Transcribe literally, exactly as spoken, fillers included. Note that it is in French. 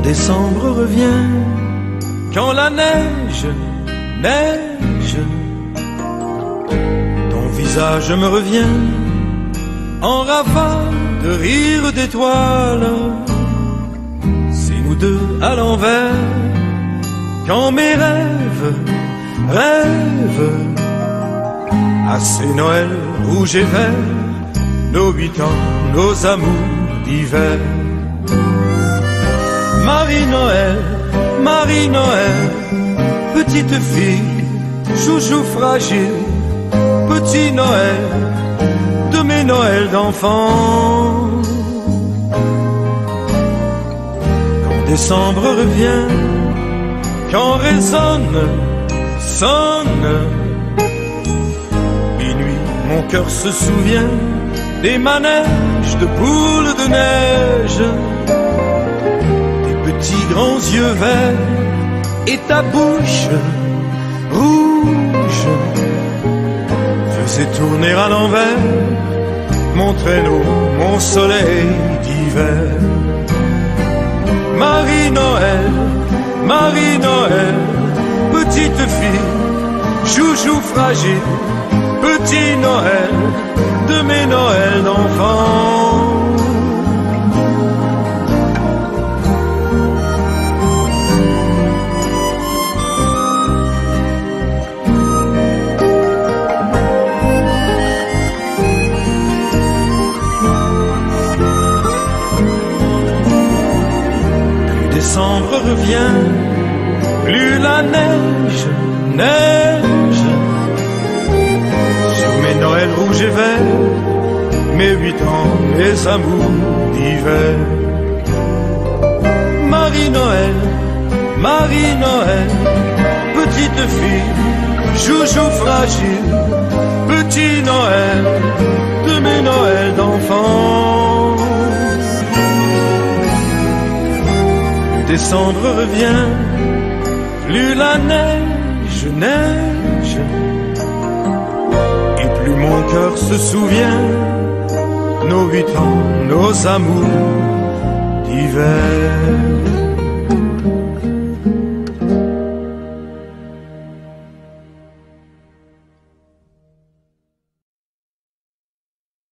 décembre revient, quand la neige, neige, ton visage me revient, en rafale de rire d'étoiles. C'est nous deux à l'envers, quand mes rêves, rêves, à ces Noëls rouges et verts, nos huit ans, nos amours d'hiver. Marie-Noël, Marie-Noël, petite fille, chouchou fragile, petit Noël, de mes Noëls d'enfant. Quand décembre revient, quand résonne, sonne, minuit, mon cœur se souvient des manèges de boules de neige, des petits grands yeux verts et ta bouche rouge faisait tourner à l'envers mon traîneau, mon soleil d'hiver. Marie-Noël, Marie-Noël, petite fille, chouchou fragile, petit Noël, de mes Noëls d'enfants. Plus décembre revient, plus la neige, neige, sur mes Noëls rouges et verts, mes huit ans, mes amours d'hiver. Marie-Noël, Marie-Noël, petite fille, chouchou fragile, petit Noël, de mes Noëls d'enfant. Plus décembre revient, plus la neige, neige, et plus mon cœur se souvient nos huit ans, nos amours d'hiver.